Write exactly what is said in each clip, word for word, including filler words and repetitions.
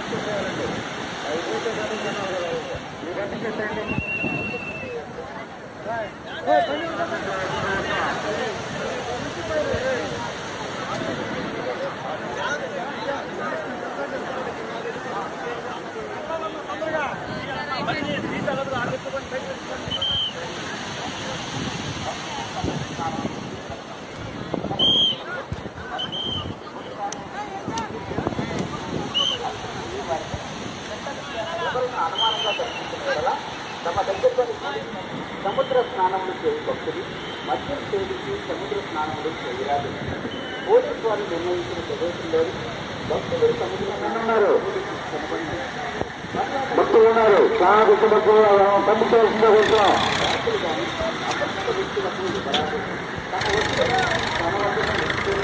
సముద్ర స్నానములు చేయి భక్తులు మద్యం సేవించి సముద్ర స్నానములు చేయరాదు. పోలీసు వారు నిర్ణయించిన ప్రదేశంలో భక్తులు సముద్ర స్నానాలు భక్తులు ఉన్నారు. చాలా గొప్ప భక్తులు పంపించవలసిందో కొంచెం భక్తులు కానీ అపరిచిత వ్యక్తులకు వివరాలు తమ వస్తువుల తన వద్ద వ్యక్తులు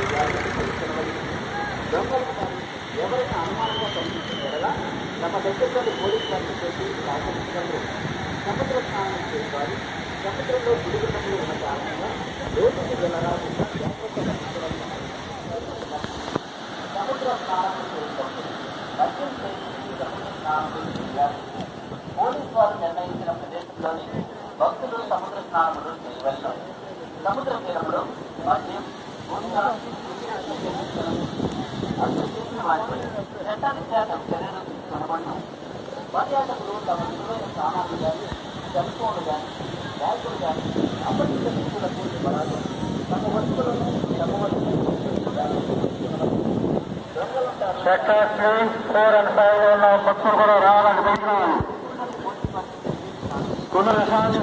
దొంగలు కానీ ఎవరైనా అనుమానంగా కనిపించిన ఎడలా తమ దగ్గరలోని పోలీసు వారిని చేసి సహకరించగలరు. సముద్ర స్నానం చేయాలి. సముద్రంలో గుడిగుండములు ఉన్న కారణంగా రోజుకి వెళ్ళరాదు. సముద్ర స్నానం చేయాలి. మద్యం సేవించి సముద్ర స్నానం చేయాలి. పోలీసు వారు నిర్ణయించిన ప్రదేశంలోని భక్తులు సముద్ర స్నానములు చేయవలెను. సముద్ర తీరంలో మద్యం అందుకు చేసిన వాటిపై చట్టారీత్యా తమ చర్యలు తీసుకొనబడును. పర్యాటకులు తమ విలువైన సామాన్లు కానీ సెల్ ఫోన్లు కానీ బ్యాగులు కానీ అపరిచిత వ్యక్తులకు ఇవ్వరాదు. తమ వస్తువులను చెప్పవలసిన భక్తులు కూడా రావాలని కొన్ని విషయాలు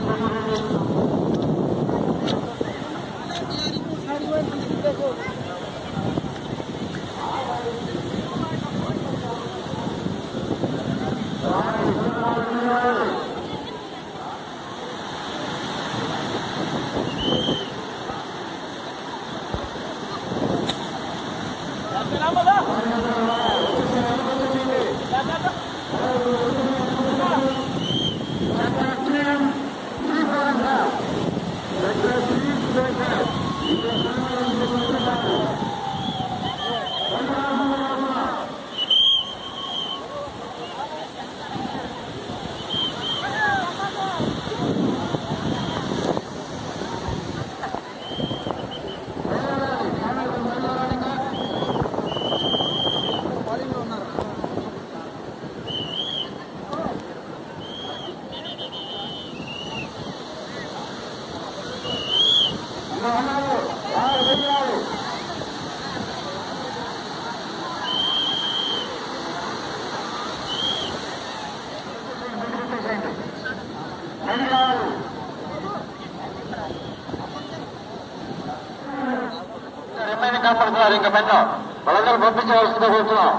కాపాడుతున్నారు. ఇంకా పెద్ద వాళ్ళందరూ పంపించవలసిందో కూర్చున్నాం.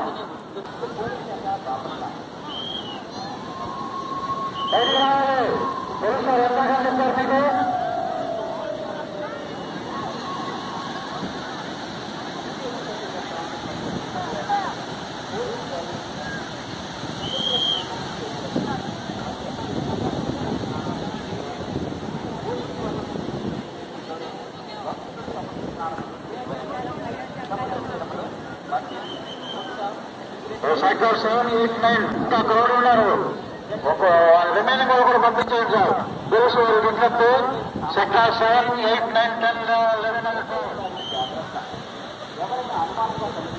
మీకు సెక్టర్ సెవెన్ ఎయిట్ నైన్ ఇంకా క్రౌడ్ ఉన్నారు. ఒక రిమైనింగ్ ఒకరు పంపించేది సార్. తెలుసు వారు విజ్ఞప్తి. Sector seven eight nine ten eleven ఎవరైనా అనుమానంగా